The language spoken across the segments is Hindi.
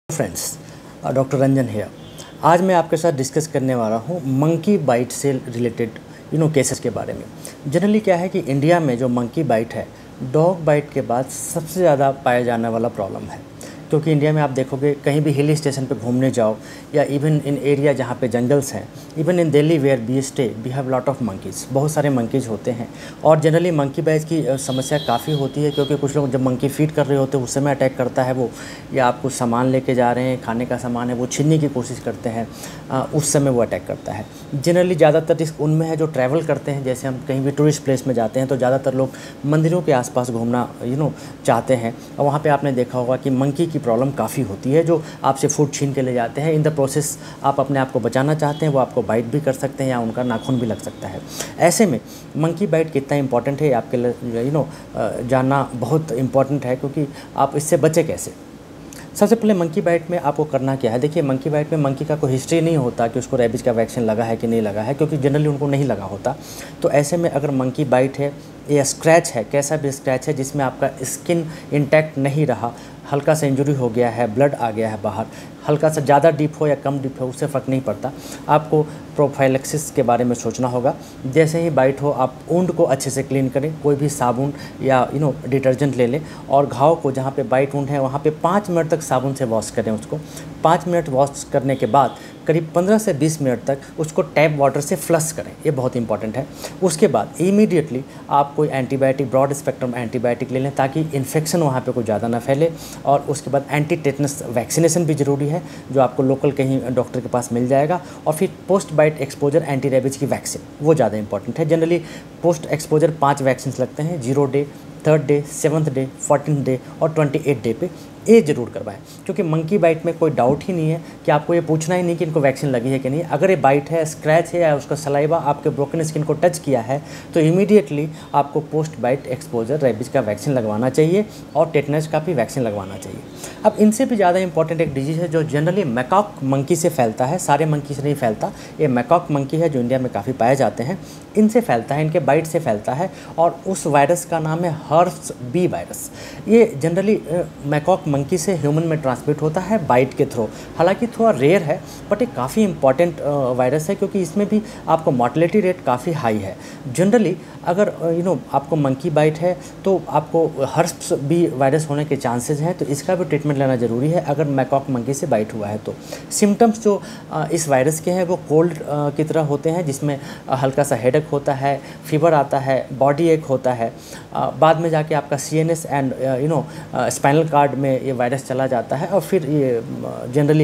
फ्रेंड्स, डॉक्टर रंजन है। आज मैं आपके साथ डिस्कस करने वाला हूँ मंकी बाइट से रिलेटेड केसेस के बारे में। जनरली क्या है कि इंडिया में जो मंकी बाइट है, डॉग बाइट के बाद सबसे ज़्यादा पाया जाने वाला प्रॉब्लम है। क्योंकि इंडिया में आप देखोगे कहीं भी हिल स्टेशन पे घूमने जाओ या इवन इन एरिया जहाँ पे जंगल्स हैं, even in Delhi where we stay we have lot of monkeys, बहुत सारे मंकीज़ होते हैं। और जनरली मंकी बाइट की समस्या काफ़ी होती है, क्योंकि कुछ लोग जब मंकी फीड कर रहे होते हैं उस समय अटैक करता है वो, या आप कुछ सामान लेके जा रहे हैं, खाने का सामान है वो छीनने की कोशिश करते हैं, उस समय वो अटैक करता है। जनरली ज़्यादातर रिस्क उनमें है जो ट्रैवल करते हैं, जैसे हम कहीं भी टूरिस्ट प्लेस में जाते हैं तो ज़्यादातर लोग मंदिरों के आसपास घूमना चाहते हैं, और वहाँ पे आपने देखा होगा कि मंकी की प्रॉब्लम काफ़ी होती है, जो आपसे फूड छीन के ले जाते हैं। इन द प्रोसेस आप अपने आप को बचाना चाहते हैं, वो आपको बाइट भी कर सकते हैं या उनका नाखून भी लग सकता है। ऐसे में मंकी बाइट कितना इंपॉर्टेंट है आपके लिए जानना बहुत इंपॉर्टेंट है, क्योंकि आप इससे बचे कैसे। सबसे पहले मंकी बाइट में आपको करना क्या है। देखिए, मंकी बाइट में मंकी का कोई हिस्ट्री नहीं होता कि उसको रेबीज़ का वैक्सीन लगा है कि नहीं लगा है, क्योंकि जनरली उनको नहीं लगा होता। तो ऐसे में अगर मंकी बाइट है या स्क्रैच है, कैसा भी स्क्रैच है जिसमें आपका स्किन इंटैक्ट नहीं रहा, हल्का सा इंजरी हो गया है, ब्लड आ गया है बाहर, हल्का सा ज़्यादा डीप हो या कम डीप हो उससे फ़र्क नहीं पड़ता, आपको प्रोफाइलेक्सिस के बारे में सोचना होगा। जैसे ही बाइट हो आप वुंड को अच्छे से क्लीन करें, कोई भी साबुन या डिटर्जेंट ले लें, और घाव को जहाँ पे बाइट वुंड है वहाँ पे 5 मिनट तक साबुन से वॉश करें उसको। 5 मिनट वॉश करने के बाद करीब 15 से 20 मिनट तक उसको टैप वाटर से फ्लश करें, ये बहुत इंपॉर्टेंट है। उसके बाद इमीडिएटली आप कोई एंटीबायोटिक, ब्रॉड स्पेक्ट्रम एंटीबायोटिक ले लें, ताकि इन्फेक्शन वहाँ पे कोई ज़्यादा ना फैले। और उसके बाद एंटी टेटनस वैक्सीनेशन भी ज़रूरी है, जो आपको लोकल कहीं डॉक्टर के पास मिल जाएगा। और फिर post bite exposure anti rabies की वैक्सीन, वो ज़्यादा इंपॉर्टेंट है। जनरली पोस्ट एक्सपोजर 5 वैक्सीन लगते हैं, 0 day, 3rd day, 7th day, 14th day और 28 डे पे। ये ज़रूर करवाएं, क्योंकि मंकी बाइट में कोई डाउट ही नहीं है कि आपको ये पूछना ही नहीं कि इनको वैक्सीन लगी है कि नहीं। अगर ये बाइट है, स्क्रैच है या उसका सलाइवा आपके ब्रोकन स्किन को टच किया है, तो इमीडिएटली आपको पोस्ट बाइट एक्सपोजर रेबीज़ का वैक्सीन लगवाना चाहिए और टेटनस का भी वैक्सीन लगवाना चाहिए। अब इनसे भी ज़्यादा इंपॉर्टेंट एक डिजीज़ है जो जनरली मैकॉक मंकी से फैलता है, सारे मंकी से नहीं फैलता। ये मैकॉक मंकी है जो इंडिया में काफ़ी पाए जाते हैं, इनसे फैलता है, इनके बाइट से फैलता है। और उस वायरस का नाम है हर्प्स बी वायरस। ये जनरली मैकॉक मंकी से ह्यूमन में ट्रांसमिट होता है बाइट के थ्रू। हालांकि थोड़ा रेयर है, बट ये काफ़ी इंपॉर्टेंट वायरस है, क्योंकि इसमें भी आपको मॉर्टेलिटी रेट काफ़ी हाई है। जनरली अगर आपको मंकी बाइट है तो आपको हर्प्स बी वायरस होने के चांसेस हैं, तो इसका भी ट्रीटमेंट लेना ज़रूरी है अगर मैकॉक मंकी से बाइट हुआ है तो। सिम्टम्स जो इस वायरस के हैं वो कोल्ड की तरह होते हैं, जिसमें हल्का सा हेडेक होता है, फीवर आता है, बॉडी एक होता है। बाद में जाके आपका CNS एंड स्पाइनल कार्ड में ये वायरस चला जाता है, और फिर ये जनरली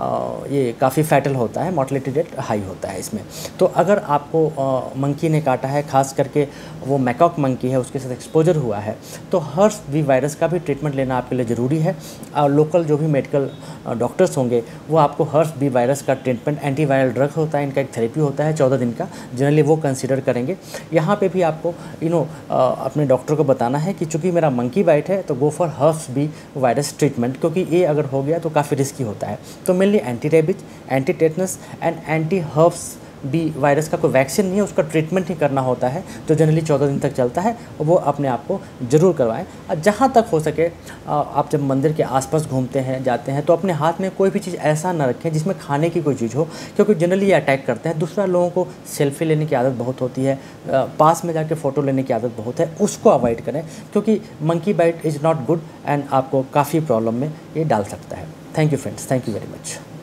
ये काफ़ी फैटल होता है, मॉर्टेलिटी रेट हाई होता है इसमें। तो अगर आपको मंकी ने काटा है, खास करके वो मैकॉक मंकी है, उसके साथ एक्सपोजर हुआ है, तो हर्प्स बी वायरस का भी ट्रीटमेंट लेना आपके लिए ज़रूरी है। और लोकल जो भी मेडिकल डॉक्टर्स होंगे वो आपको हर्प्स बी वायरस का ट्रीटमेंट, एंटीवायरल ड्रग होता है, इनका एक थेरेपी होता है 14 दिन का, जनरली वो कंसीडर करेंगे। यहाँ पे भी आपको अपने डॉक्टर को बताना है कि चूँकि मेरा मंकी बाइट है तो go for herpes B virus treatment, क्योंकि ये अगर हो गया तो काफ़ी रिस्की होता है। तो mainly anti rabies, anti tetanus and anti herpes B virus का कोई वैक्सीन नहीं है, उसका ट्रीटमेंट ही करना होता है, जो जनरली 14 दिन तक चलता है, वो अपने आप को ज़रूर करवाएं। और जहाँ तक हो सके आप जब मंदिर के आसपास घूमते हैं, जाते हैं, तो अपने हाथ में कोई भी चीज़ ऐसा ना रखें जिसमें खाने की कोई चीज़ हो, क्योंकि जनरली ये अटैक करते हैं। दूसरा, लोगों को सेल्फी लेने की आदत बहुत होती है, पास में जाके फ़ोटो लेने की आदत बहुत है, उसको अवॉइड करें, क्योंकि monkey bite is not good and आपको काफ़ी प्रॉब्लम में ये डाल सकता है। Thank you friends, thank you very much.